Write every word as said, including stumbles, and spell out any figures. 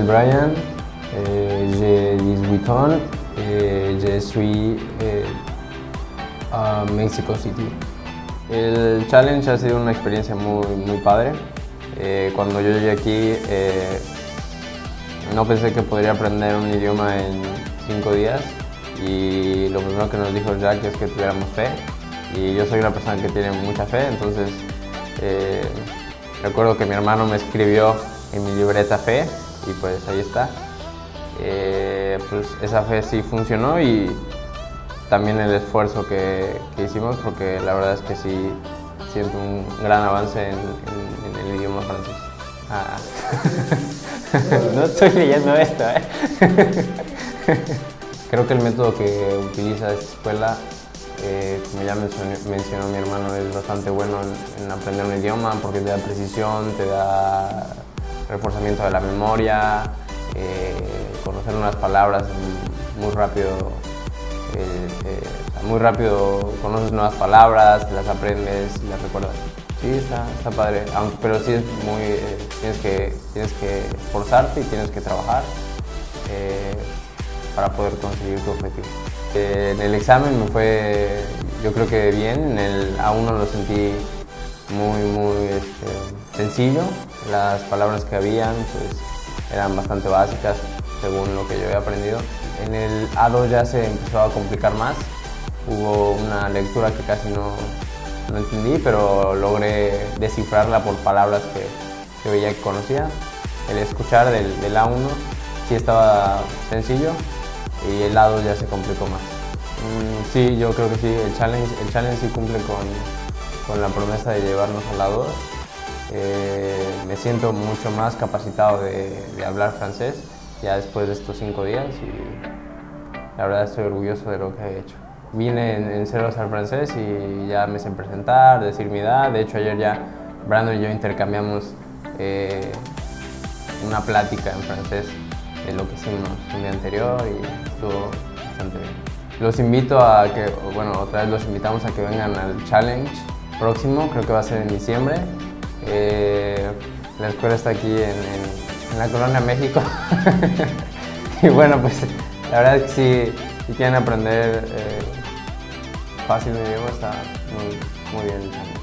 Brian, euh, j'ai dix-huit ans et je suis eh, a Mexico City. El challenge ha sido una experiencia muy, muy padre. Eh, cuando yo llegué aquí eh, no pensé que podría aprender un idioma en cinco días y lo primero que nos dijo Jack es que tuviéramos fe y yo soy una persona que tiene mucha fe, entonces eh, recuerdo que mi hermano me escribió en mi libreta fe y pues ahí está. Eh, pues esa fe sí funcionó y también el esfuerzo que, que hicimos, porque la verdad es que sí siento un gran avance en, en, en el idioma francés. Ah. No estoy leyendo esto, ¿eh? Creo que el método que utiliza esta escuela, eh, como ya mencionó, mencionó mi hermano, es bastante bueno en, en aprender un idioma porque te da precisión, te da reforzamiento de la memoria, eh, conocer unas palabras muy rápido. Eh, eh, muy rápido conoces nuevas palabras, las aprendes y las recuerdas. Sí, está, está padre, aunque, pero sí es muy, eh, tienes, que, tienes que esforzarte y tienes que trabajar eh, para poder conseguir tu objetivo. Eh, en el examen me fue, yo creo que bien, en el A uno lo sentí muy, muy este, sencillo. Las palabras que habían pues, eran bastante básicas según lo que yo había aprendido. En el A dos ya se empezó a complicar más, hubo una lectura que casi no, no entendí, pero logré descifrarla por palabras que, que veía que conocía. El escuchar del, del A uno sí estaba sencillo y el A dos ya se complicó más. Mm, sí, yo creo que sí, el challenge, el challenge sí cumple con, con la promesa de llevarnos al A dos. Eh, me siento mucho más capacitado de, de hablar francés ya después de estos cinco días y la verdad estoy orgulloso de lo que he hecho. Vine en, en ceros al francés y ya me sé presentar, decir mi edad. De hecho ayer ya Brandon y yo intercambiamos eh, una plática en francés de lo que hicimos el día anterior y estuvo bastante bien. Los invito a que, bueno, otra vez los invitamos a que vengan al challenge próximo, creo que va a ser en diciembre. Eh, la escuela está aquí en, en en la Colonia México. Y bueno, pues la verdad es que si, si quieren aprender eh, fácil un idioma está muy, muy bien.